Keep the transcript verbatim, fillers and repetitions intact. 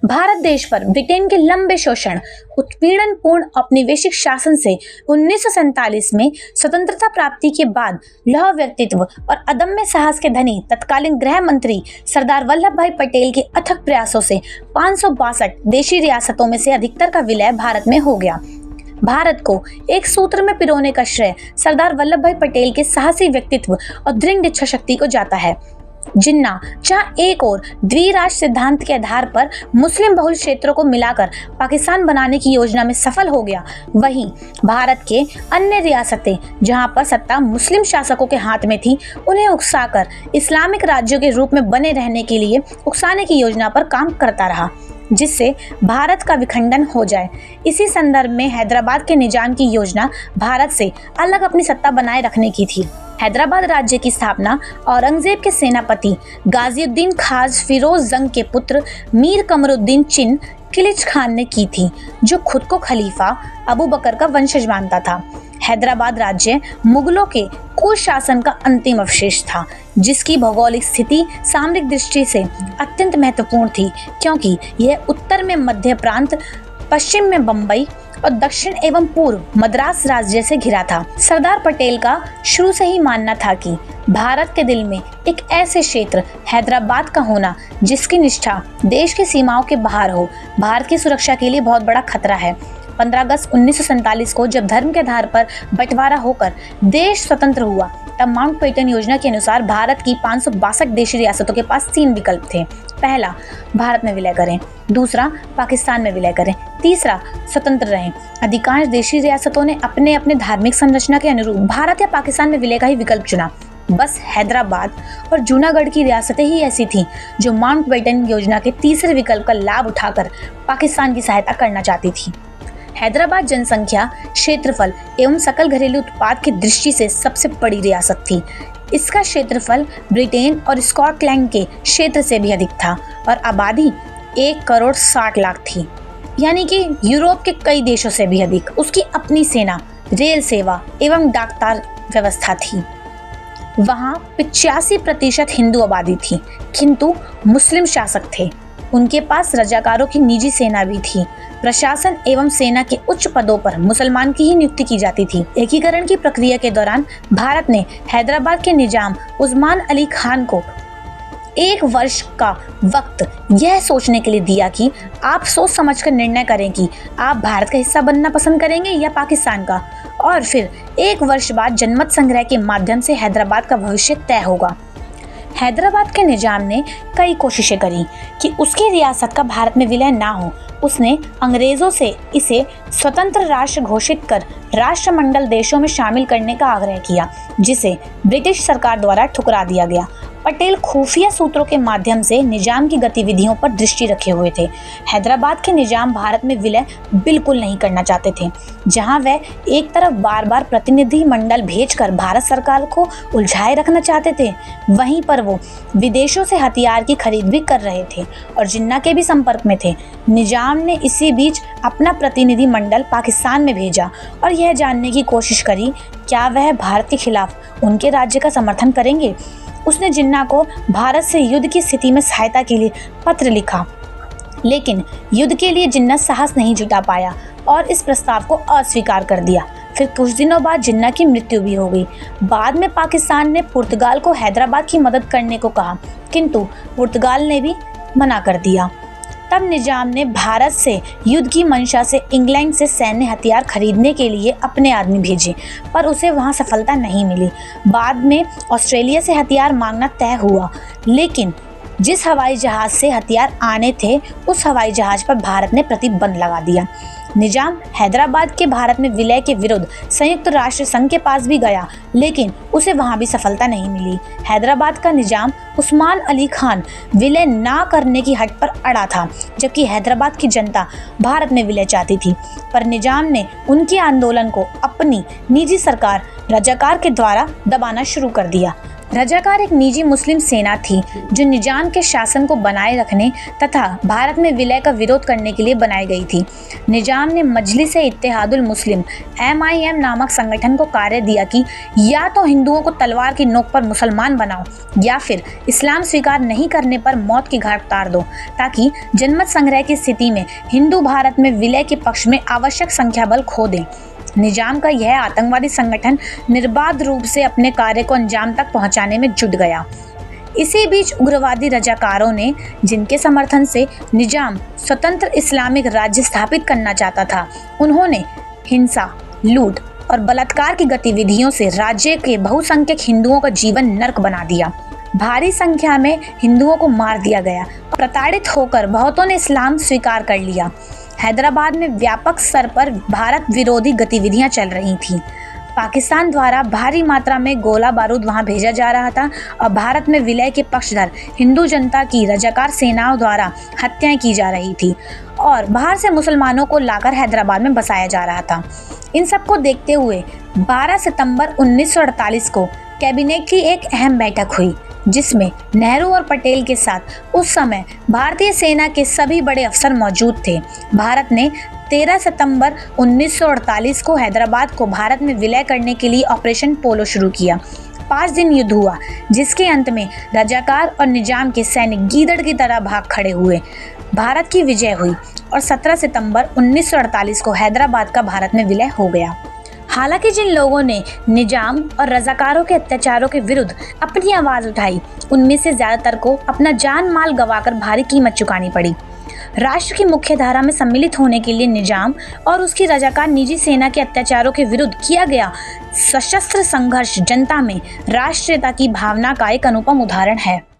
भारत देश पर ब्रिटेन के लंबे शोषण, उत्पीड़न पूर्ण औपनिवेशिक शासन से उन्नीस सौ सैंतालीस में स्वतंत्रता प्राप्ति के बाद लौह व्यक्तित्व और अदम्य साहस के धनी तत्कालीन गृह मंत्री सरदार वल्लभ भाई पटेल के अथक प्रयासों से पाँच सौ बासठ देशी रियासतों में से अधिकतर का विलय भारत में हो गया। भारत को एक सूत्र में पिरोने का श्रेय सरदार वल्लभ भाई पटेल के साहसी व्यक्तित्व और दृढ़ इच्छा शक्ति को जाता है। जिन्ना जहां एक और द्विराष्ट्र सिद्धांत के आधार पर मुस्लिम बहुल क्षेत्रों को मिलाकर पाकिस्तान बनाने की योजना में सफल हो गया, वहीं भारत के अन्य रियासतें जहां पर सत्ता मुस्लिम शासकों के हाथ में थी, उन्हें उकसाकर इस्लामिक राज्यों के रूप में बने रहने के लिए उकसाने की योजना पर काम करता रहा, जिससे भारत का विखंडन हो जाए। इसी संदर्भ में हैदराबाद के निजाम की योजना भारत से अलग अपनी सत्ता बनाए रखने की थी। हैदराबाद राज्य की स्थापना औरंगजेब के सेनापति गाजिउद्दीन खाज फिरोज जंग के पुत्र मीर कमरुद्दीन चिन किलिच खान ने की थी, जो खुद को खलीफा अबू बकर का वंशज मानता था। हैदराबाद राज्य मुगलों के कुशासन का अंतिम अवशेष था, जिसकी भौगोलिक स्थिति सामरिक दृष्टि से अत्यंत महत्वपूर्ण थी, क्योंकि यह उत्तर में मध्य प्रांत, पश्चिम में बम्बई और दक्षिण एवं पूर्व मद्रास राज्य से घिरा था। सरदार पटेल का शुरू से ही मानना था कि भारत के दिल में एक ऐसे क्षेत्र हैदराबाद का होना जिसकी निष्ठा देश की सीमाओं के बाहर हो, भारत की सुरक्षा के लिए बहुत बड़ा खतरा है। पंद्रह अगस्त उन्नीस सौ सैंतालीस को जब धर्म के आधार पर बंटवारा होकर देश स्वतंत्र हुआ, तब माउंटबेटन योजना के अनुसार भारत की पाँच सौ बासठ देशी रियासतों के पास तीन विकल्प थे। पहला, भारत में विलय करें। दूसरा, पाकिस्तान में विलय करें। तीसरा, स्वतंत्र रहें। अधिकांश देशी रियासतों ने अपने अपने धार्मिक संरचना के अनुरूप भारत या पाकिस्तान में विलय का ही विकल्प चुना। बस हैदराबाद और जूनागढ़ की रियासतें ही ऐसी थीं जो माउंटबेटन योजना के तीसरे विकल्प का लाभ उठाकर पाकिस्तान की सहायता करना चाहती थी। हैदराबाद जनसंख्या, क्षेत्रफल एवं सकल घरेलू उत्पाद की दृष्टि से सबसे बड़ी रियासत थी। इसका क्षेत्रफल ब्रिटेन और स्कॉटलैंड के क्षेत्र से भी अधिक था और आबादी एक करोड़ साठ लाख थी, यानी कि यूरोप के कई देशों से भी अधिक। उसकी अपनी सेना, रेल सेवा एवं डाकतार व्यवस्था थी। वहाँ पिचासी प्रतिशत हिंदू आबादी थी, किंतु मुस्लिम शासक थे। उनके पास रजाकारों की निजी सेना भी थी। प्रशासन एवं सेना के उच्च पदों पर मुसलमान की ही नियुक्ति की जाती थी। एकीकरण की प्रक्रिया के दौरान भारत ने हैदराबाद के निजाम उस्मान अली खान को एक वर्ष का वक्त यह सोचने के लिए दिया कि आप सोच समझकर निर्णय करें कि आप भारत का हिस्सा बनना पसंद करेंगे या पाकिस्तान का, और फिर एक वर्ष बाद जनमत संग्रह के माध्यम से हैदराबाद का भविष्य तय होगा। हैदराबाद के निजाम ने कई कोशिशें करी कि उसकी रियासत का भारत में विलय ना हो। उसने अंग्रेजों से इसे स्वतंत्र राष्ट्र घोषित कर राष्ट्रमंडल देशों में शामिल करने का आग्रह किया, जिसे ब्रिटिश सरकार द्वारा ठुकरा दिया गया। पटेल खुफिया सूत्रों के माध्यम से निजाम की गतिविधियों पर दृष्टि रखे हुए थे। हैदराबाद के निजाम भारत में विलय बिल्कुल नहीं करना चाहते थे। जहां वह एक तरफ बार बार प्रतिनिधि मंडल भेजकर भारत सरकार को उलझाए रखना चाहते थे, वहीं पर वो विदेशों से हथियार की खरीद भी कर रहे थे और जिन्ना के भी संपर्क में थे। निजाम ने इसी बीच अपना प्रतिनिधि मंडल पाकिस्तान में भेजा और यह जानने की कोशिश करी क्या वह भारत के खिलाफ उनके राज्य का समर्थन करेंगे। उसने जिन्ना को भारत से युद्ध की स्थिति में सहायता के लिए पत्र लिखा, लेकिन युद्ध के लिए जिन्ना साहस नहीं जुटा पाया और इस प्रस्ताव को अस्वीकार कर दिया। फिर कुछ दिनों बाद जिन्ना की मृत्यु भी हो गई। बाद में पाकिस्तान ने पुर्तगाल को हैदराबाद की मदद करने को कहा, किंतु पुर्तगाल ने भी मना कर दिया। तब निजाम ने भारत से युद्ध की मंशा से इंग्लैंड से सैन्य हथियार खरीदने के लिए अपने आदमी भेजे, पर उसे वहां सफलता नहीं मिली। बाद में ऑस्ट्रेलिया से हथियार मांगना तय हुआ, लेकिन जिस हवाई जहाज से हथियार आने थे उस हवाई जहाज पर भारत ने प्रतिबंध लगा दिया। निजाम हैदराबाद के भारत में विलय के विरुद्ध संयुक्त राष्ट्र संघ के पास भी गया, लेकिन उसे वहां भी सफलता नहीं मिली। हैदराबाद का निजाम उस्मान अली खान विलय ना करने की हट पर अड़ा था, जबकि हैदराबाद की जनता भारत में विलय चाहती थी। पर निजाम ने उनके आंदोलन को अपनी निजी सरकार रजाकार के द्वारा दबाना शुरू कर दिया। रजाकार एक निजी मुस्लिम सेना थी जो निजाम के शासन को बनाए रखने तथा भारत में विलय का विरोध करने के लिए बनाई गई थी। निजाम ने Majlis-e-Ittehadul Muslim M I M नामक संगठन को कार्य दिया कि या तो हिंदुओं को तलवार की नोक पर मुसलमान बनाओ या फिर इस्लाम स्वीकार नहीं करने पर मौत की घाट उतार दो, ताकि जनमत संग्रह की स्थिति में हिंदू भारत में विलय के पक्ष में आवश्यक संख्या बल खो दें। निजाम का यह आतंकवादी संगठन निर्बाध रूप से अपने कार्य को अंजाम तक पहुंचाने में जुट गया। इसी बीच उग्रवादी रजाकारों ने, जिनके समर्थन से निजाम स्वतंत्र इस्लामिक राज्य स्थापित करना चाहता था, उन्होंने हिंसा, लूट और बलात्कार की गतिविधियों से राज्य के बहुसंख्यक हिंदुओं का जीवन नर्क बना दिया। भारी संख्या में हिंदुओं को मार दिया गया। प्रताड़ित होकर बहुतों ने इस्लाम स्वीकार कर लिया। हैदराबाद में व्यापक स्तर पर भारत विरोधी गतिविधियां चल रही थीं। पाकिस्तान द्वारा भारी मात्रा में गोला बारूद वहां भेजा जा रहा था और भारत में विलय के पक्षधर हिंदू जनता की रजाकार सेनाओं द्वारा हत्याएं की जा रही थी और बाहर से मुसलमानों को लाकर हैदराबाद में बसाया जा रहा था। इन सबको देखते हुए बारह सितंबर उन्नीस सौ अड़तालीस को कैबिनेट की एक अहम बैठक हुई, जिसमें नेहरू और पटेल के साथ उस समय भारतीय सेना के सभी बड़े अफसर मौजूद थे। भारत ने तेरह सितंबर उन्नीस सौ अड़तालीस को हैदराबाद को भारत में विलय करने के लिए ऑपरेशन पोलो शुरू किया। पाँच दिन युद्ध हुआ, जिसके अंत में रजाकार और निजाम के सैनिक गीदड़ की तरह भाग खड़े हुए। भारत की विजय हुई और सत्रह सितंबर उन्नीस सौ अड़तालीस को हैदराबाद का भारत में विलय हो गया। हालांकि जिन लोगों ने निजाम और रजाकारों के अत्याचारों के विरुद्ध अपनी आवाज उठाई, उनमें से ज्यादातर को अपना जान माल गंवाकर भारी कीमत चुकानी पड़ी। राष्ट्र की मुख्य धारा में सम्मिलित होने के लिए निजाम और उसकी रजाकार निजी सेना के अत्याचारों के विरुद्ध किया गया सशस्त्र संघर्ष जनता में राष्ट्रीयता की भावना का एक अनुपम उदाहरण है।